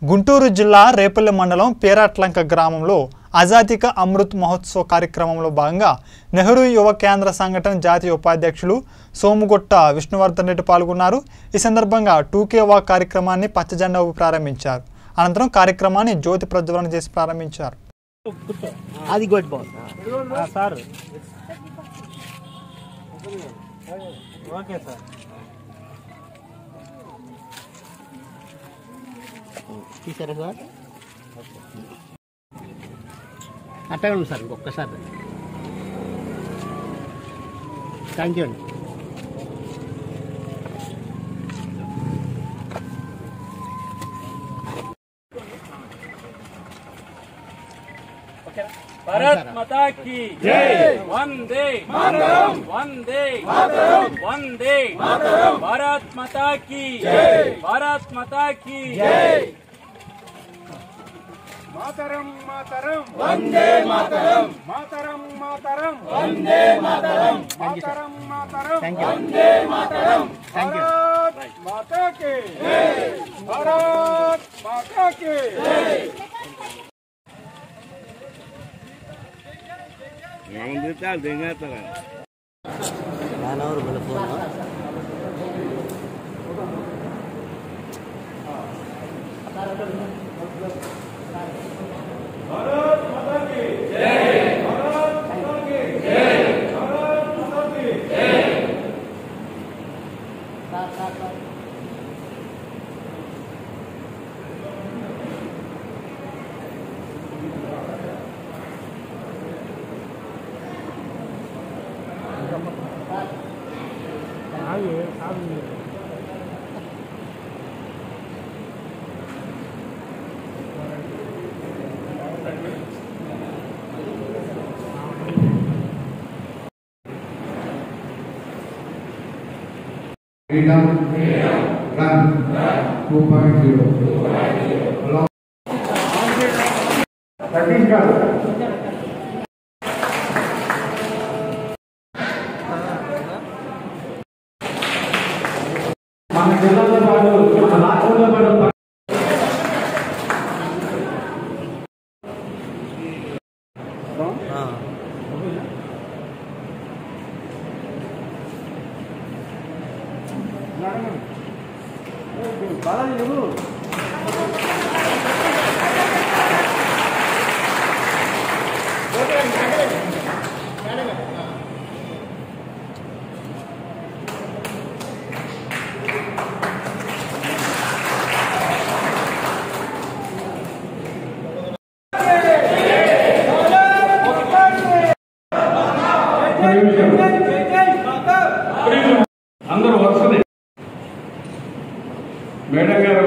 గుంటూరు జిల్లా రేపల్లె మండలం పేరాట్లంక గ్రామంలో ఆజాదీ కా అమృత్ మహోత్సవ్ కార్యక్రమంలో భాగంగా నెహ్రూ యువ కేంద్ర సంఘటన జాతీయ ఉపాధ్యక్షులు సోముగొట్ట విష్ణువర్ధన్ రెడ్డి పాల్గొన్నారు। ఈ సందర్భంగా 2K వాక్ కార్యక్రమాన్ని పచ్చజెండా ఊపి ప్రారంభించారు। అనంతరం కార్యక్రమాన్ని జ్యోతి ప్రజ్వలన చేసి ప్రారంభించారు। అది good ball sir okay sir తీసారా సార్ అట్టగా ఉంది సార్ ఇంకొకసారి థ్యాంక్ యూ అండి भारत माता की जय वंदे मातरम वंदे मातरम वंदे मातरम भारत माता की जय भारत माता की जय मातरम मातरम वंदे मातरम मातरम मातरम वंदे मातरम मातरम मातरम वंदे मातरम भारत माता की जय भारत माता की जय Freedom, run, 2.0. మన జిల్లాలో పాటు మన రాష్ట్రంలో పాటు అందరూ వరుసనే మేడం గారు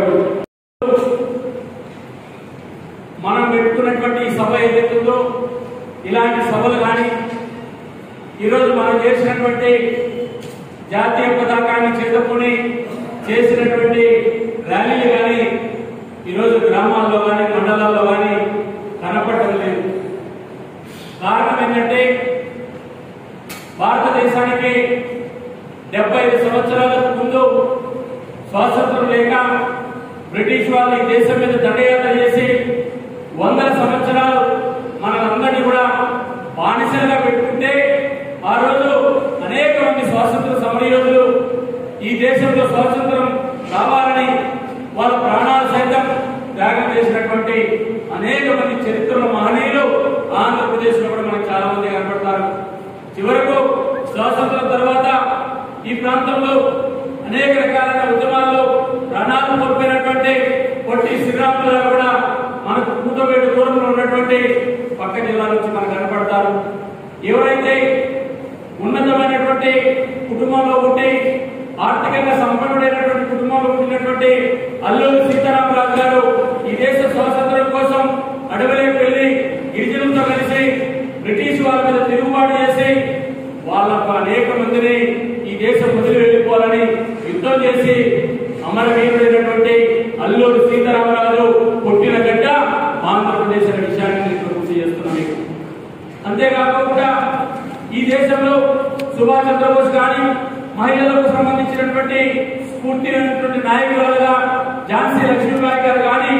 మనం పెట్టుకున్నటువంటి సభ ఏదైతుందో ఇలాంటి సభలు కానీ ఈరోజు మనం చేసినటువంటి జాతీయ పతాకాన్ని చేతుకొని చేసినటువంటి ర్యాలీలు కానీ ఈరోజు గ్రామాల్లో కానీ మండలాల్లో కానీ కనపడటం లేదు। కారణం ఏంటంటే భారతదేశానికి 75 సంవత్సరాలకు ముందు స్వాతంత్రం లేక బ్రిటిష్ వాళ్ళు ఈ దేశం మీద దండయాత్ర చేసి 100 సంవత్సరాలు మనందరినీ కూడా బానిసలుగా పెట్టుకుంటే ఆ రోజు అనేక మంది స్వాతంత్ర సమరయోధులు ఈ దేశంలో స్వాతంత్రం కావాలని వాళ్ళ ప్రాణాలు సైతం త్యాగం చేసినటువంటి అనేక మంది చరిత్రలో మహనీయులు ఆంధ్రప్రదేశ్ లో కూడా మనకు చాలా మంది కనపడతారు। చివరకు స్వాతంత్రం తర్వాత ఈ ప్రాంతంలో అనేక రకాలైన ఉద్యమాల్లో ప్రాణాలు కోల్పోయినటువంటి పొట్టి శ్రీరాములు గారు కూడా మనకు కూతవేడు దూరంలో ఉన్నటువంటి పక్క జిల్లా నుంచి మనకు కనపడతారు। ఎవరైతే ఉన్నతమైనటువంటి కుటుంబంలో పుట్టి ఆర్థికంగా సంపన్నుడైనటువంటి కుటుంబంలో పుట్టినటువంటి అల్లూరి సీతారామరాజు గారు ఈ దేశ స్వాతంత్ర్యం కోసం అడవిలోకి వెళ్లి గిరిజనులతో కలిసి బ్రిటిష్ వాళ్ళ మీద తిరుగుబాటు చేసి వాళ్ళకు అనేక మందిని ఈ దేశం వదిలి వెళ్ళిపోవాలని యుద్ధం చేసి అమరవీరుడైనటువంటి అల్లూరి సీతారామరాజు పుట్టిన గడ్డ ఆంధ్రప్రదేశ్ అనే విషయాన్ని గుర్తు చేస్తున్నాం। అంతేకాకుండా ఈ దేశంలో సుభాష్ చంద్రబోస్ కానీ మహిళలకు సంబంధించినటువంటి స్ఫూర్తి నాయకులుగా ఝాన్సీ లక్ష్మీబాయి గారు కానీ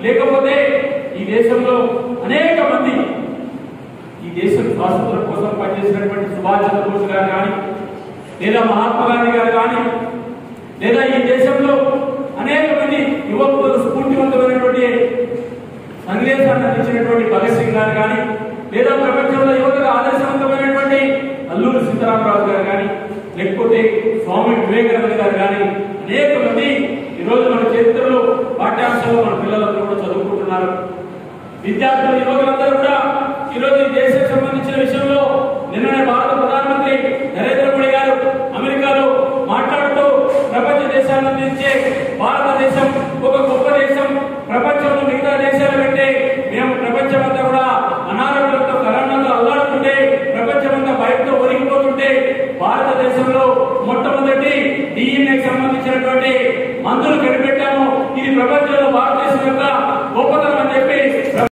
లేకపోతే ఈ దేశంలో అనేక మంది ఈ దేశం స్వాతంత్రం కోసం పనిచేసినటువంటి సుభాష్ చంద్రబోస్ గారు కానీ, లేదా మహాత్మా గాంధీ గారు కానీ, లేదా ఈ దేశంలో అనేక మంది యువకులు స్ఫూర్తివంతమైనటువంటి సందేశాన్ని అందించినటువంటి భగత్ సింగ్ గారు కానీ, లేదా ప్రపంచంలో యువతకు ఆదర్శవంతమైనటువంటి అల్లూరి సీతారామరాజు గారు కానీ, లేకపోతే స్వామి వివేకానంద గారు కానీ, అనేక మంది ఈరోజు మన చరిత్రలో పాఠ్యాంశాలు మన పిల్లలందరూ కూడా చదువుకుంటున్నారు. విద్యార్థులు యువకులందరూ కూడా ఈరోజు ఈ దేశానికి సంబంధించిన విషయంలో నిన్ననే భారత ప్రధానమంత్రి నరేంద్ర మోడీ గారు అమెరికాలో మాట్లాడుతూ ప్రపంచ దేశాలను అందించే భారతదేశం